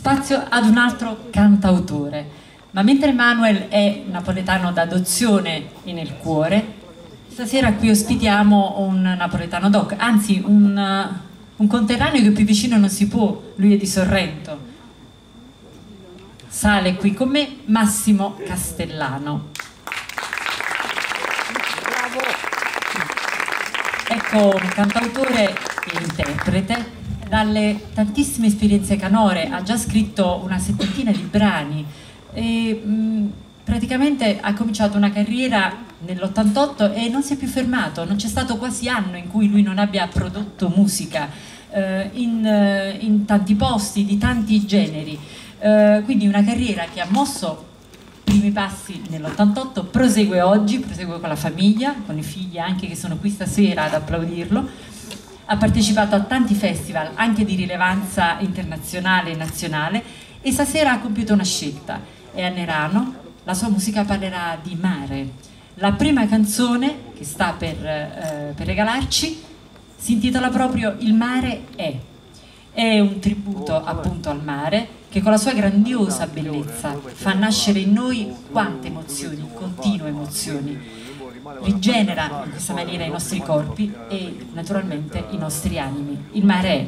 spazio ad un altro cantautore. Ma mentre Manuel è napoletano d'adozione e nel cuore, stasera qui ospitiamo un napoletano doc, anzi un conterraneo che più vicino non si può, lui è di Sorrento. Sale qui con me Massimo Castellano. Ecco, un cantautore e interprete. Dalle tantissime esperienze canore ha già scritto una settantina di brani e praticamente ha cominciato una carriera nell'88 e non si è più fermato, non c'è stato quasi anno in cui lui non abbia prodotto musica in tanti posti, di tanti generi, quindi una carriera che ha mosso i primi passi nell'88, prosegue oggi, prosegue con la famiglia, con i figli anche che sono qui stasera ad applaudirlo. Ha partecipato a tanti festival, anche di rilevanza internazionale e nazionale, e stasera ha compiuto una scelta. È a Nerano, la sua musica parlerà di mare. La prima canzone che sta per regalarci si intitola proprio Il mare è. È un tributo appunto al mare che con la sua grandiosa bellezza fa nascere in noi quante emozioni, continue emozioni. Rigenera in questa maniera i nostri corpi e naturalmente i nostri animi. Il mare è.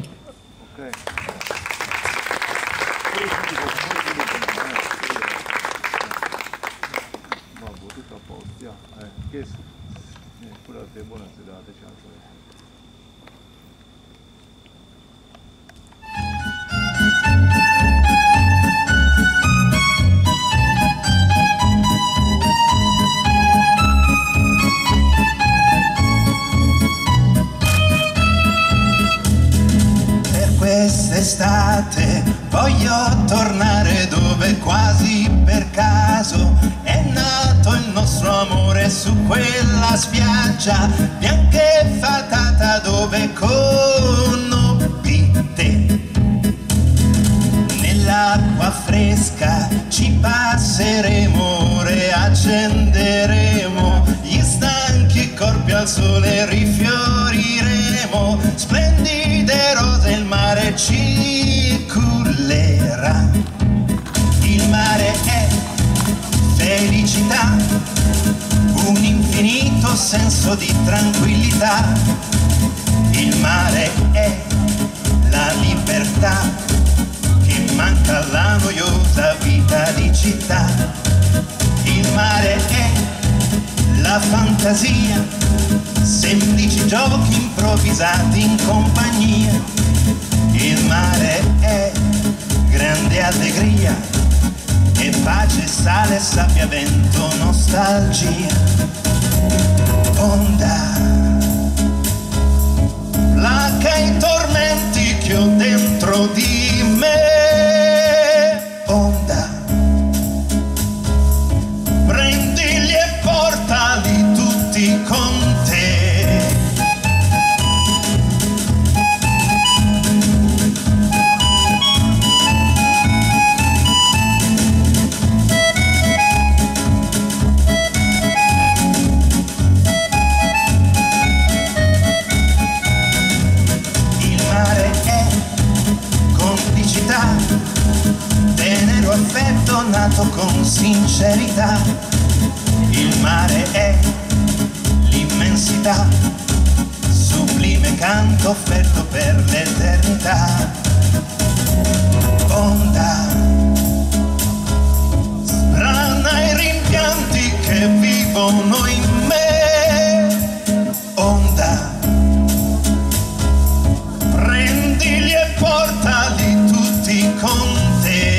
Quest'estate voglio tornare dove quasi per caso è nato il nostro amore, su quella spiaggia bianca e fatata dove conobbi te. Nell'acqua fresca ci passeremo ore, accenderemo gli stanchi corpi al sole, rifioriremo splendide rose, il mare ci cullerà. Il mare è felicità, un infinito senso di tranquillità. Il mare è la libertà che manca alla noiosa vita di città. Il mare è la fantasia, semplici giochi improvvisati in compagnia. Il mare è grande allegria e pace, sale, sabbia, vento, nostalgia. Onda, placa i tormenti che ho dentro di me. Onda, prendili e portali tutti con te. Tenero affetto nato con sincerità. Il mare è l'immensità, sublime canto offerto per l'eternità. Onda, sbrana i rimpianti che vivono in me. Onda, prendili e portali tutti con te.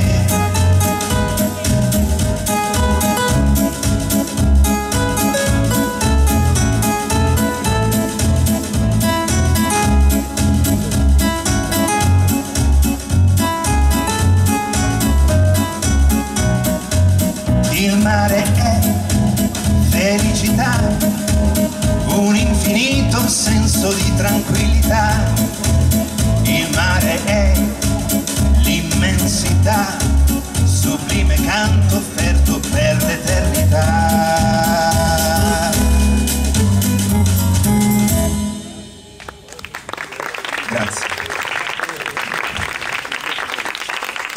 Il mare è felicità, un infinito senso di tranquillità. Il mare è l'immensità, sublime canto offerto per l'eternità. Grazie.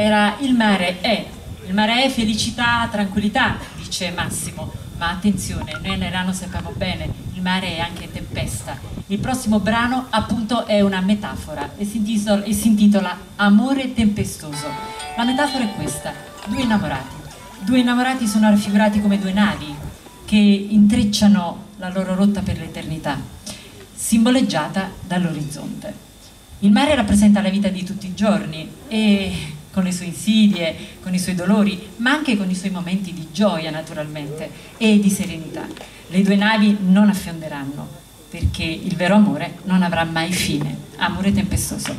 era il mare è felicità, tranquillità, dice Massimo, ma attenzione, noi nell'anno sappiamo bene, il mare è anche tempesta. Il prossimo brano appunto è una metafora e si intitola Amore tempestoso. La metafora è questa: due innamorati sono raffigurati come due navi che intrecciano la loro rotta per l'eternità, simboleggiata dall'orizzonte. Il mare rappresenta la vita di tutti i giorni e con le sue insidie, con i suoi dolori, ma anche con i suoi momenti di gioia naturalmente e di serenità. Le due navi non affionderanno perché il vero amore non avrà mai fine. Amore tempestoso.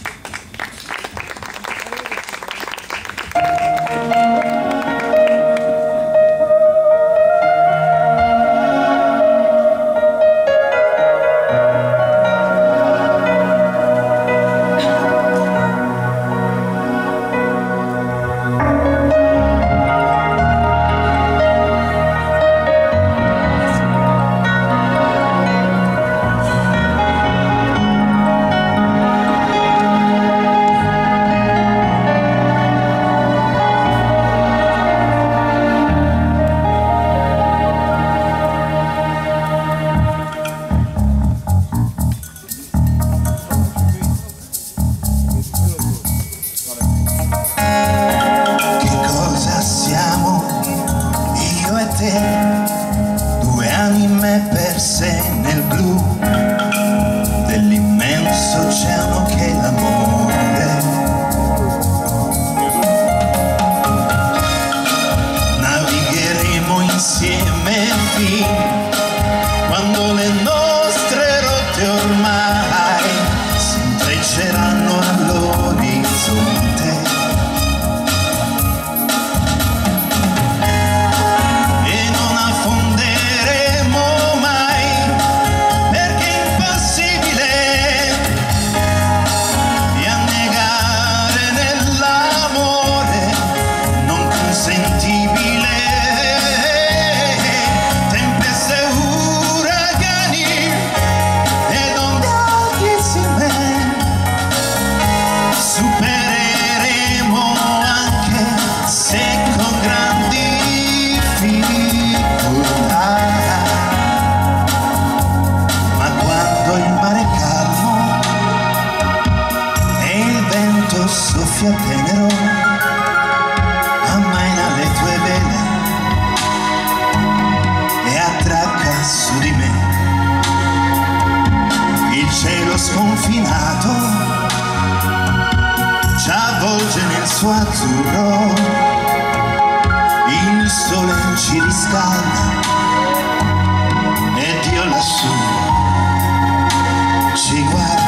Due anime perse nel blu dell'immenso oceano che è l'amore. Navigheremo insieme fin quando le nostre rotte ormai si intrecceranno all'orizzonte. Soffia tenero, ammaina le tue vele e attracca su di me. Il cielo sconfinato ci avvolge nel suo azzurro, il sole ci riscalda ed io lassù ci guarda.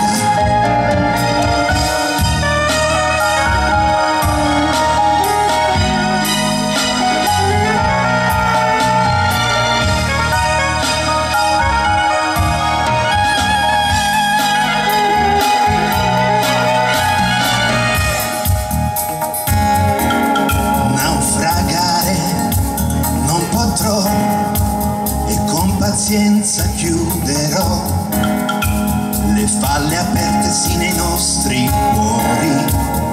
Pazienza chiuderò le falle aperte sì nei nostri cuori.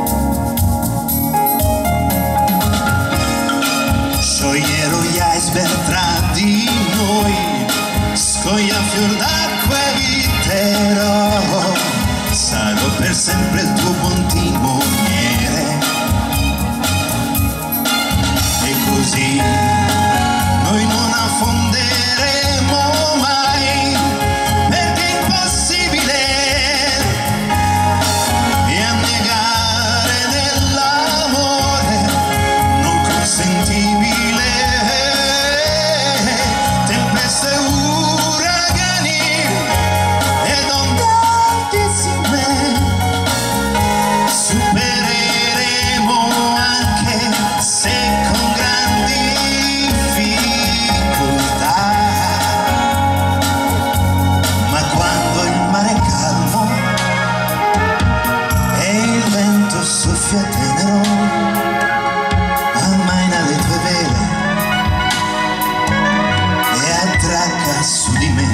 Scioglierò gli iceberg tra di noi, scoglia fior d'acqua eviterò, sarò per sempre il tuo buon timoniere. E così noi non affonderemo mai, perché è impossibile e annegare nell'amore non consentibile. Tempeste, uragani ed onde altissime supereremo anche se con grandi soffia tenero, ammaina le tue vele e attracca su di me.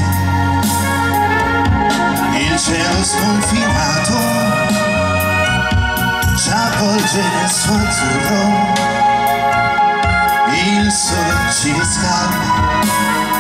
Il cielo sconfinato ci travolgere il suo azzurro, il sole ci riscalda